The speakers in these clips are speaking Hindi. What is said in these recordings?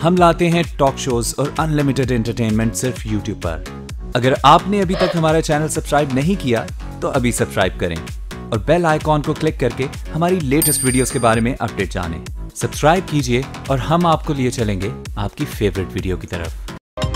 हम लाते हैं टॉक शोज और अनलिमिटेड एंटरटेनमेंट सिर्फ यूट्यूब पर। अगर आपने अभी तक हमारा चैनल सब्सक्राइब नहीं किया तो अभी सब्सक्राइब करें और बेल आइकॉन को क्लिक करके हमारी लेटेस्ट वीडियोस के बारे में अपडेट जानें। सब्सक्राइब कीजिए और हम आपको लिए चलेंगे आपकी फेवरेट वीडियो की तरफ।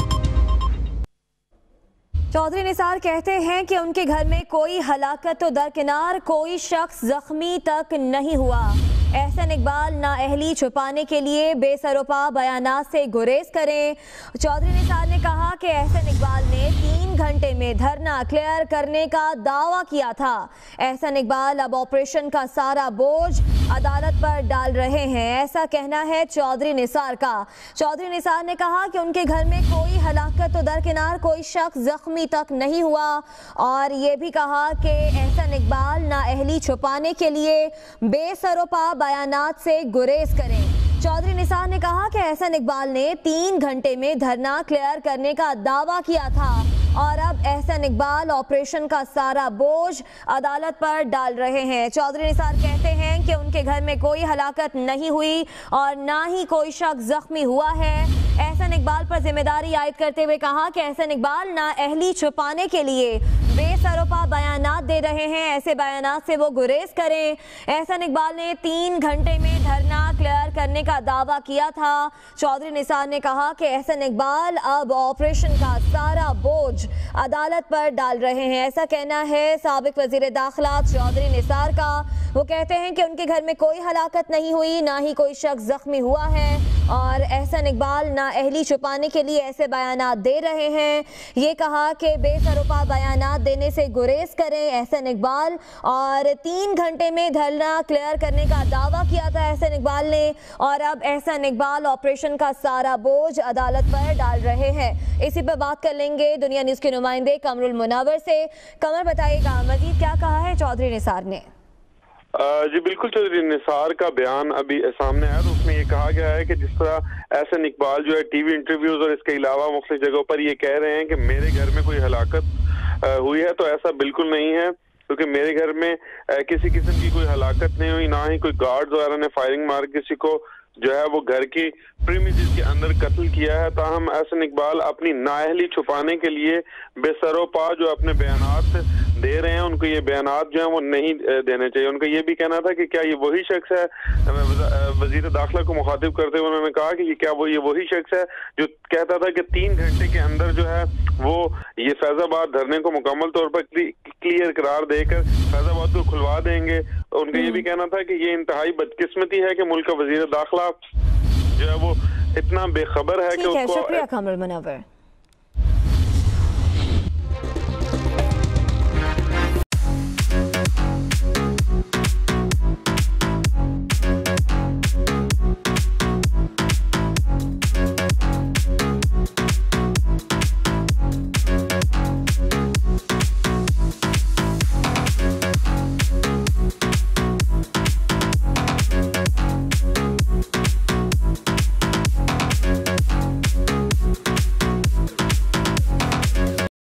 चौधरी निसार कहते हैं कि उनके घर में कोई हलाकत तो दरकिनार, कोई शख्स जख्मी तक नहीं हुआ। अहसन इकबाल नाअहली छुपाने के लिए बेसरोपा बयानात से गुरेज करें। चौधरी निसार ने कहा कि अहसन इकबाल ने 3 घंटे में धरना क्लियर करने का दावा किया था। अहसन इकबाल अब ऑपरेशन का सारा बोझ अदालत पर डाल रहे हैं, ऐसा कहना है चौधरी निसार का। चौधरी निसार ने कहा कि उनके घर में कोई हलाकत तो दरकिनार, कोई शख्स जख्मी तक नहीं हुआ और ये भी कहा कि अहसन इकबाल नाअहली छुपाने के लिए बेसरोपा बयानात से गुरेज करें। चौधरी निसार ने कहा कि अहसन इकबाल ने 3 घंटे में धरना क्लियर करने का दावा किया था और अब अहसन इकबाल ऑपरेशन का सारा बोझ अदालत पर डाल रहे हैं। चौधरी निसार कहते हैं कि उनके घर में कोई हलाकत नहीं हुई और ना ही कोई शख्स जख्मी हुआ है। अहसन इकबाल पर जिम्मेदारी आयद करते हुए कहा कि अहसन इकबाल नाअहली छुपाने के लिए बेसरोपा बयानात दे रहे हैं, ऐसे बयानात से वो गुरेज करें। अहसन इकबाल ने 3 घंटे में धरना क्लियर करने का दावा किया था। चौधरी निसार ने कहा कि अहसन इकबाल अब ऑपरेशन का सारा बोझ अदालत पर डाल रहे हैं, ऐसा कहना है साबिक वजीर दाखिला चौधरी निसार का। वो कहते हैं कि उनके घर में कोई हलाकत नहीं हुई, ना ही कोई शख्स जख्मी हुआ है और अहसन इकबाल नाअहली छुपाने के लिए ऐसे बयानात दे रहे हैं। ये कहा कि बेसरोपा बयानात देने से गुरेज करें अहसन इकबाल और 3 घंटे में धरना क्लियर करने का दावा किया था अहसन इकबाल ने और अब अहसन इकबाल ऑपरेशन का सारा बोझ अदालत पर डाल रहे हैं। इसी पर बात कर लेंगे दुनिया न्यूज़ के नुमाइंदे कमरुल मुनव्वर से। कमर, बताइएगा मजीद क्या कहा है चौधरी निसार ने? जी बिल्कुल, चौधरी निसार का बयान अभी सामने आया तो उसमें ये कहा गया है कि जिस तरह अहसन इकबाल जो है टीवी इंटरव्यूज और इसके अलावा मुख्तलिफ जगहों पर ये कह रहे हैं कि मेरे घर में कोई हलाकत हुई है, तो ऐसा बिल्कुल नहीं है क्योंकि मेरे घर में किसी किस्म की कोई हलाकत नहीं हुई, ना ही कोई गार्ड्स वगैरह ने फायरिंग मार किसी को जो है वो घर की प्रीमिसेस के अंदर कत्ल किया है। ताहम अहसन इकबाल अपनी नाअहली छुपाने के लिए बेसरोपा जो अपने बयानात दे रहे हैं, उनको ये बयानात जो है वो नहीं देने चाहिए। उनका ये भी कहना था कि क्या ये वही शख्स है, वजीर दाखिला को मुखातिब करते हुए उन्होंने कहा कि क्या वो ये वही शख्स है जो कहता था कि 3 घंटे के अंदर जो है वो ये फैजाबाद धरने को मुकम्मल तौर पर क्लियर करार देकर फैजाबाद को खुलवा देंगे। उनका ये भी कहना था कि ये इंतहाई बदकिस्मती है कि मुल्क का वजीर दाखिला जो है वो इतना बेखबर है कि उसको। शुक्रिया कमरुल मुनव्वर।